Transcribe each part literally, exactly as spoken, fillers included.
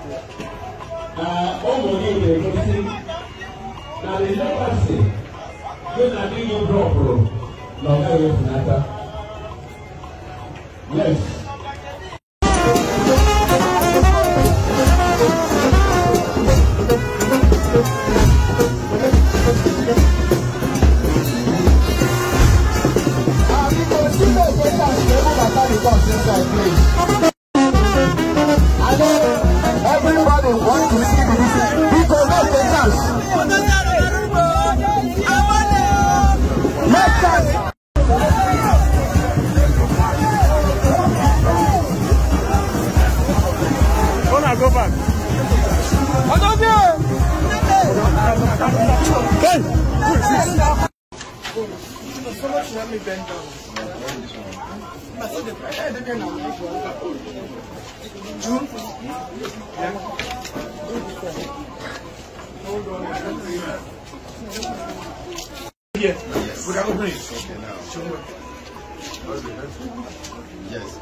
Uh, all money they go see. Now they never say. When I do you drop, bro. No, that is not. Yes. Everybody wants to see this. People not the chance. Let us. Gonna go back. I don't care. Okay. So much let me bend down. June? Yeah. Hold on. Yeah. Yes. Without a ring. Okay, now. Show me. Yes.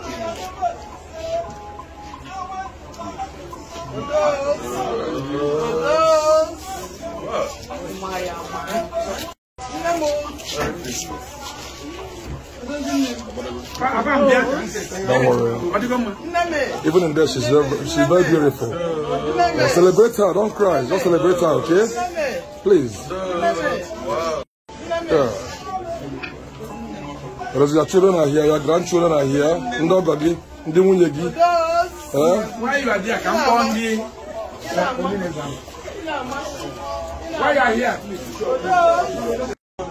Don't worry. Even in there, she's very, she's very beautiful. Yeah, celebrate her. Don't cry. Just celebrate her, okay? Please. Yeah. Because your children are here, your grandchildren are here. Ndogagi, Ndimunyegi. Why you are there? Come on, me. Why you are here, please?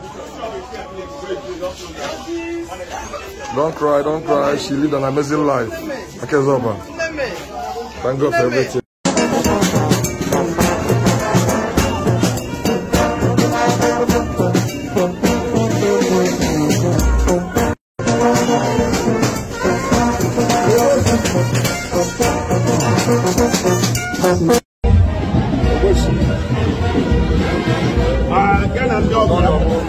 Don't cry, don't cry. She lived an amazing life. Okay, Zoba. Thank God for everything. Ah, can I go?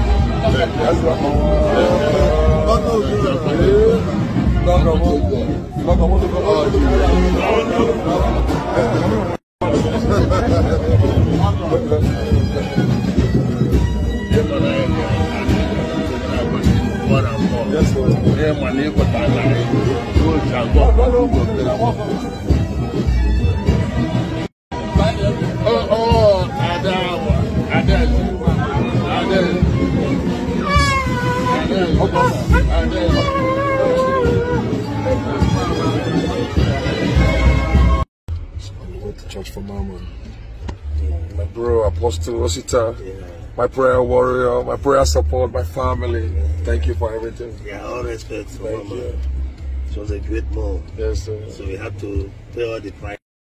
Oh, oh, Adawa, Adel, Adel. I went to church for Mama. My bro, Apostle Rosita, yeah. My prayer warrior, my prayer support, my family. Yeah. Thank you for everything. Yeah, all respect for Thank Mama. you. It was a great move. Yes, sir. So we had to pay all the price.